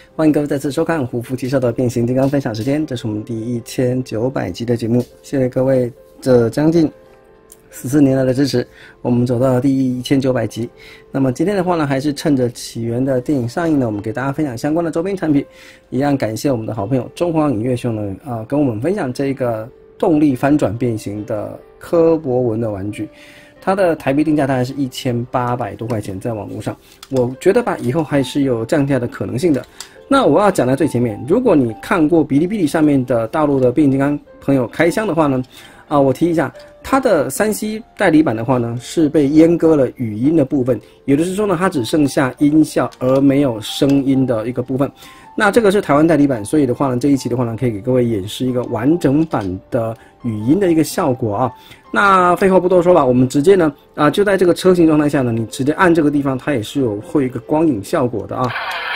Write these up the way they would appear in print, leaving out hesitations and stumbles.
欢迎各位再次收看胡夫介绍的变形金刚分享时间，这是我们第1900集的节目，谢谢各位这将近14年来的支持，我们走到了第1900集。那么今天的话呢，还是趁着起源的电影上映呢，我们给大家分享相关的周边产品，一样感谢我们的好朋友中华影业兄呢，跟我们分享这个动力翻转变形的柯博文的玩具。它的台币定价大概是1800多块钱，在网络上，我觉得吧，以后还是有降价的可能性的。那我要讲在最前面，如果你看过哔哩哔哩上面的大陆的变形金刚朋友开箱的话呢，我提一下，它的3C 代理版的话呢，是被阉割了语音的部分，也就是说呢，它只剩下音效而没有声音的一个部分。那这个是台湾代理版，所以的话呢，这一期的话呢，可以给各位演示一个完整版的语音的一个效果啊。那废话不多说吧，我们直接呢，就在这个车型状态下呢，你直接按这个地方，它也是会有一个光影效果的啊。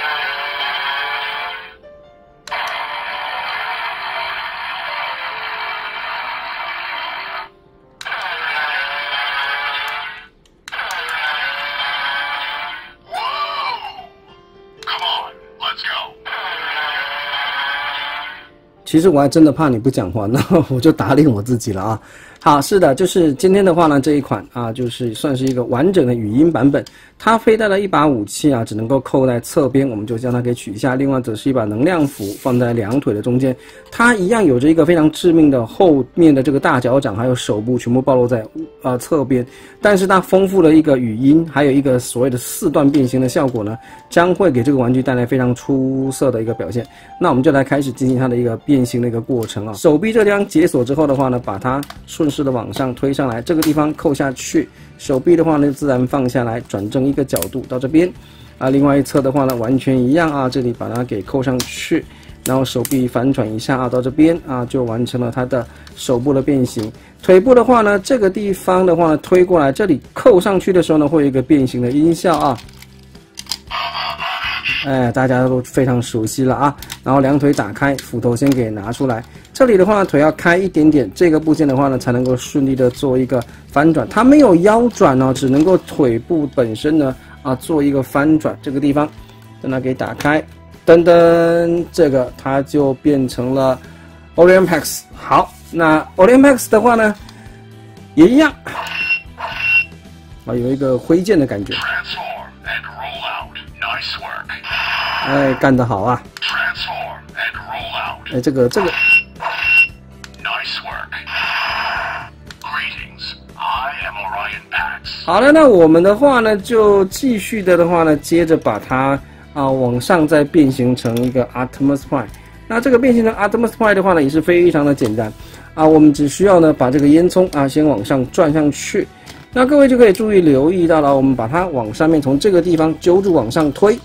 其实我还真的怕你不讲话，那我就打脸我自己了啊。好，是的，就是今天的话呢，这一款就是算是一个完整的语音版本。它佩戴了一把武器只能够扣在侧边，我们就将它给取下。另外则是一把能量斧放在两腿的中间。它一样有着一个非常致命的后面的这个大脚掌，还有手部全部暴露在侧边。但是它丰富的一个语音，还有一个所谓的4段变形的效果呢，将会给这个玩具带来非常出色的一个表现。那我们就来开始进行它的一个变形的一个过程啊。手臂这地方解锁之后的话呢，把它顺势的往上推上来，这个地方扣下去，手臂的话呢自然放下来，转正一个角度到这边另外一侧的话呢完全一样这里把它给扣上去，然后手臂反转一下到这边就完成了它的手部的变形。腿部的话呢，这个地方的话呢推过来，这里扣上去的时候呢会有一个变形的音效大家都非常熟悉了然后两腿打开，斧头先给拿出来，这里的话呢腿要开一点点，这个部件的话呢才能够顺利的做一个翻转，它没有腰转只能够腿部本身呢做一个翻转，这个地方等它给打开，噔噔，这个它就变成了 Olympex。 好，那 Olympex 的话呢也一样有一个挥剑的感觉，干得好这个好了，那我们的话呢就继续的话呢，接着把它往上再变形成一个 Optimus Prime。那这个变形成 Optimus Prime 的话呢也是非常的简单我们只需要呢把这个烟囱先往上转上去，那各位就可以注意留意到了，我们把它往上面从这个地方揪住往上推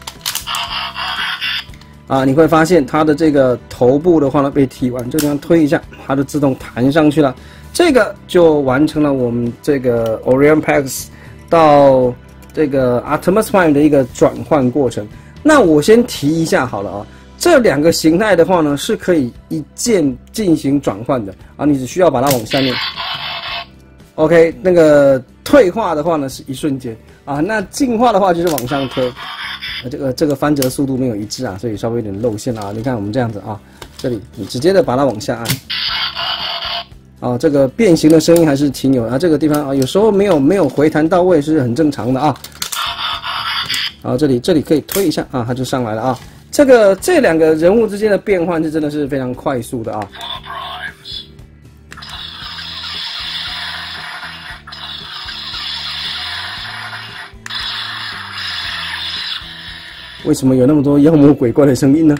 你会发现它的这个头部的话呢被提完，这个地方推一下，它就自动弹上去了，这个就完成了我们这个 Olympex 到这个 Optimus Prime 的一个转换过程。那我先提一下好了这两个形态的话呢是可以一键进行转换的你只需要把它往下面 OK， 那个退化的话呢是一瞬间那进化的话就是往上推，这个翻折速度没有一致所以稍微有点露馅你看我们这样子这里你直接的把它往下按这个变形的声音还是挺有这个地方有时候没有回弹到位是很正常的这里可以推一下它就上来了这两个人物之间的变换是真的是非常快速的为什么有那么多妖魔鬼怪的声音呢？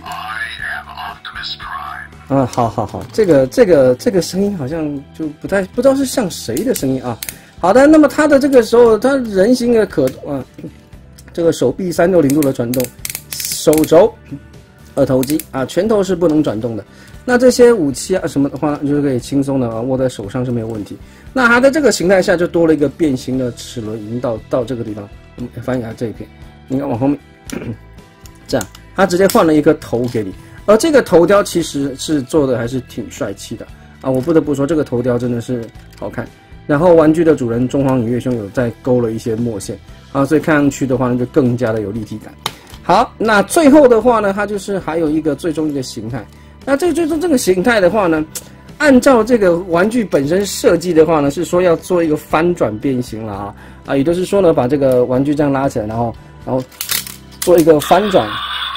好，这个声音好像就不知道是像谁的声音好的，那么它的这个时候，它人形的这个手臂360度的转动，手肘、二头肌拳头是不能转动的。那这些武器什么的话，就是可以轻松的握在手上是没有问题。那它在这个形态下就多了一个变形的齿轮，已经到这个地方。我们翻一下这一片，你看往后面。这样，它直接换了一个头给你，而这个头雕其实是做的还是挺帅气的我不得不说这个头雕真的是好看。然后玩具的主人中华影业兄有在勾了一些墨线所以看上去的话呢就更加的有立体感。 好，那最后的话呢，它就是还有一个最终一个形态。那最终这个形态的话呢，按照这个玩具本身设计的话呢，是说要做一个翻转变形了也就是说呢，把这个玩具这样拉起来，然后做一个翻转。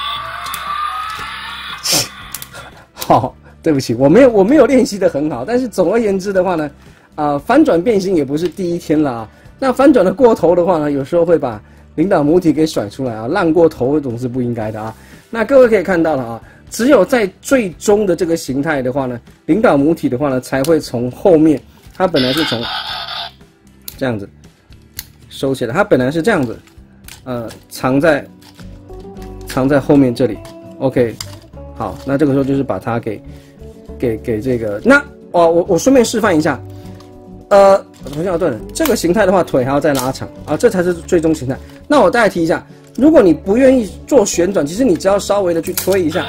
好，对不起，我没有练习的很好，但是总而言之的话呢，翻转变形也不是第一天了那翻转的过头的话呢，有时候会把领导母体给甩出来烂过头总是不应该的那各位可以看到了只有在最终的这个形态的话呢，领导母体的话呢，才会从后面，它本来是从这样子收起来，它本来是这样子，藏在后面这里 ，OK。好，那这个时候就是把它给这个，那我顺便示范一下，首先对了，这个形态的话，腿还要再拉长这才是最终形态。那我再提一下，如果你不愿意做旋转，其实你只要稍微的去推一下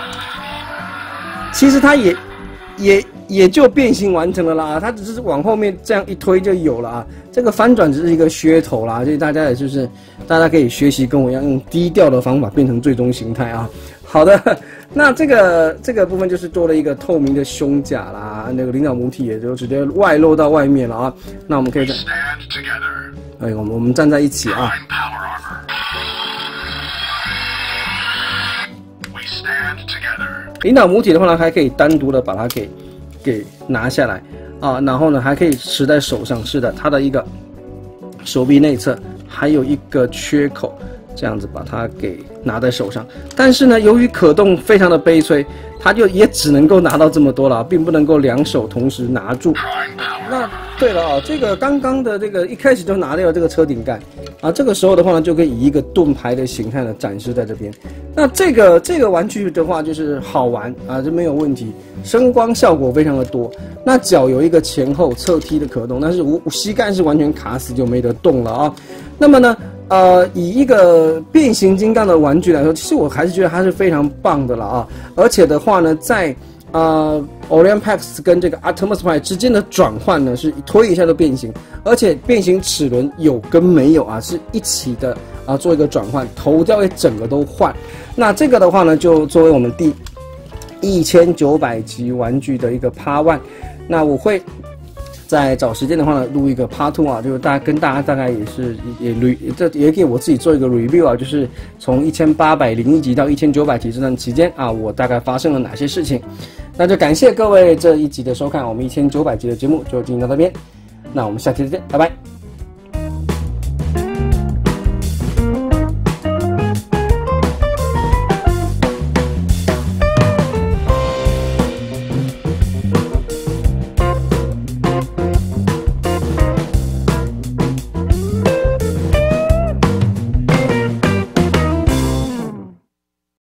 其实它也就变形完成了啦它只是往后面这样一推就有了这个翻转只是一个噱头啦，所以大家也就是大家可以学习跟我一样用低调的方法变成最终形态好的，那这个部分就是多了一个透明的胸甲啦，那个领导母体也就直接外露到外面了那我们可以我们站在一起领导母体的话呢，还可以单独的把它给拿下来然后呢还可以持在手上，是的，它的一个手臂内侧还有一个缺口。这样子把它给拿在手上，但是呢，由于可动非常的悲催，它就也只能够拿到这么多了，并不能够两手同时拿住。那对了这个刚刚的这个一开始就拿掉这个车顶盖这个时候的话呢，就可以以一个盾牌的形态呢展示在这边。那这个玩具的话就是好玩这没有问题，声光效果非常的多。那脚有一个前后侧踢的可动，但是膝盖是完全卡死就没得动了那么呢？以一个变形金刚的玩具来说，其实我还是觉得它是非常棒的了而且的话呢，在Olympics 跟这个 Optimus Prime 之间的转换呢，是推一下就变形，而且变形齿轮有跟没有是一起的做一个转换，头要整个都换。那这个的话呢，就作为我们第1900集玩具的一个 Part 1，那我会在找时间的话呢，录一个 Part 2就是跟大家大概也给我自己做一个 review 就是从1801集到1900集这段期间我大概发生了哪些事情。那就感谢各位这一集的收看，我们1900集的节目就进行到这边，那我们下期再见，拜拜。